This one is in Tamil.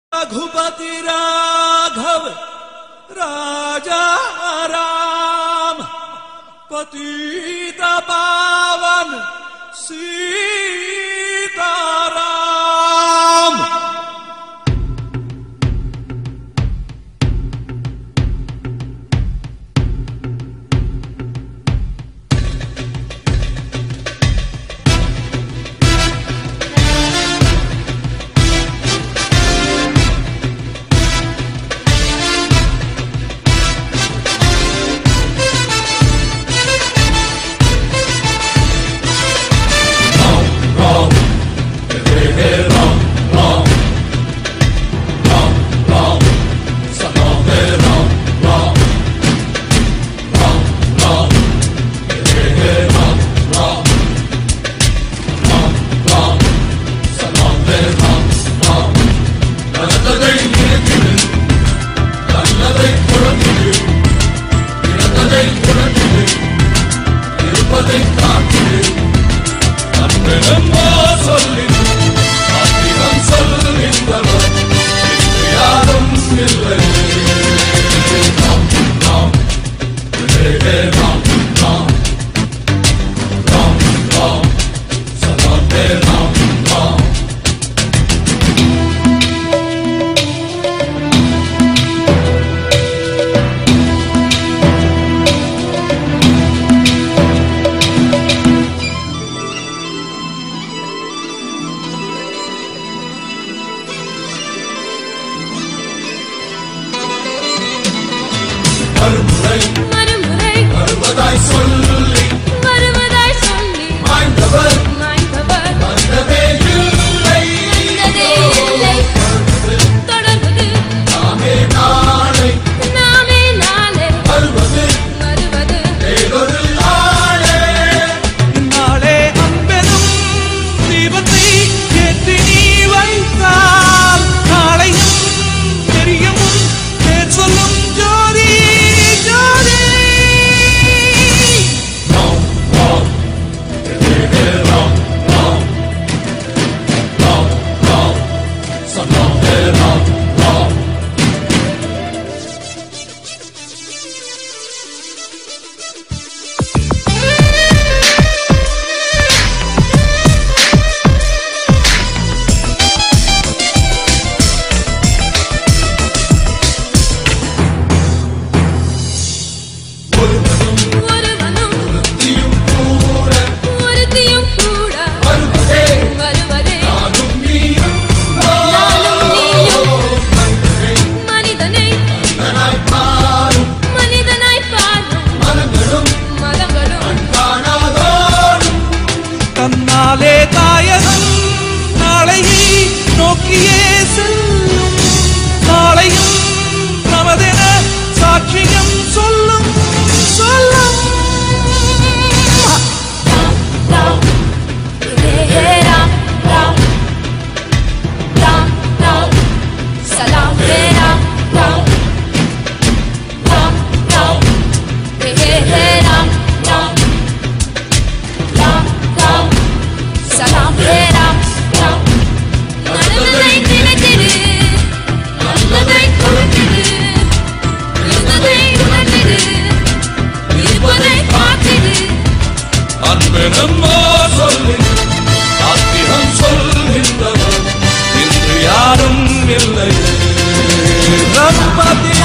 Raghupathi Raghav Raja Ram Patheetha paavanu Seetha Iruppathai kaathidu Anbenum solli Naththigam sollindavar ithu yaarum illaiyae Ram Ram Ram Ram Ram Ram Salaame Ram Ram Marumurai Varuvathaai solli Maainthavar Vanthathae illai Thodarvathu Naamae Varuvathu edoru naale Anbenum தீபத்தை ஏற்றி நீ வைத்தால் நாளையும் தெரியமும் பேர் சொல்லும் ஜோதி தன்னாலே தாயகம் நாளையை நோக்கியே செல்லும் நாளையும் நமதென சாட்சியம் சொல்லும் சொல்லும் Anbenum solli Naththigam sollindavar ithu yaarum illaiyae Raghupathi